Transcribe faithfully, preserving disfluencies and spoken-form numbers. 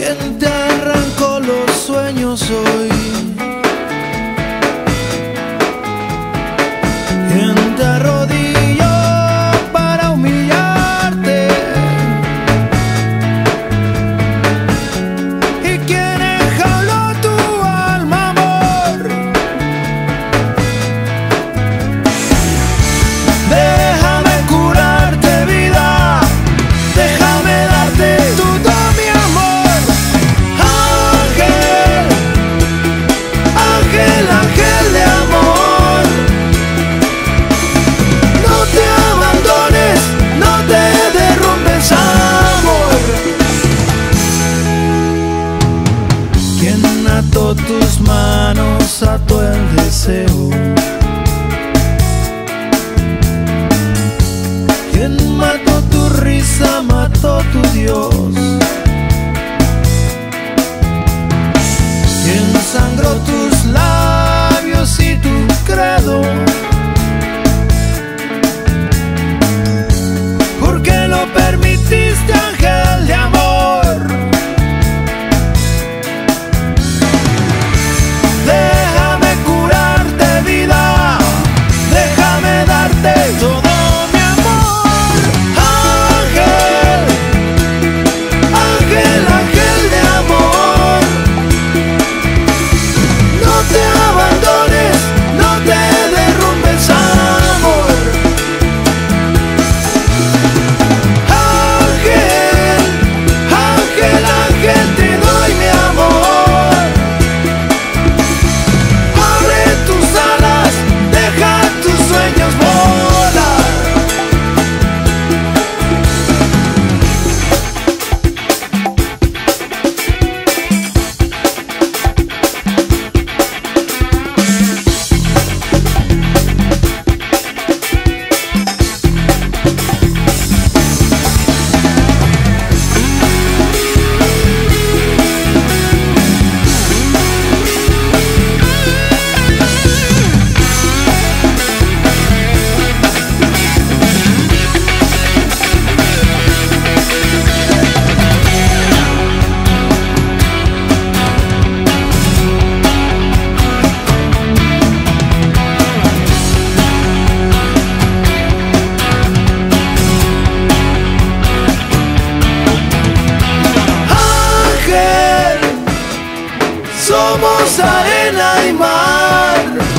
¿Quién te arrancó los sueños hoy? ¿Quién te arrodilló para humillarte? ¿Y quién enjauló tu alma, amor? Déjame curarte, vida, déjame darte todo mi amor. Ángel, ángel, ángel de amor, no te abandones, no te derrumbes, amor. ¿Quién ató tus manos, ató el deseo? ¿Quién mató tu risa, mató tu Dios? ¿Quién sangró tus labios y tu credo? ¿Por qué lo permitiste, ángel de amor? Déjame curarte, vida, déjame darte todo. Somos arena y mar.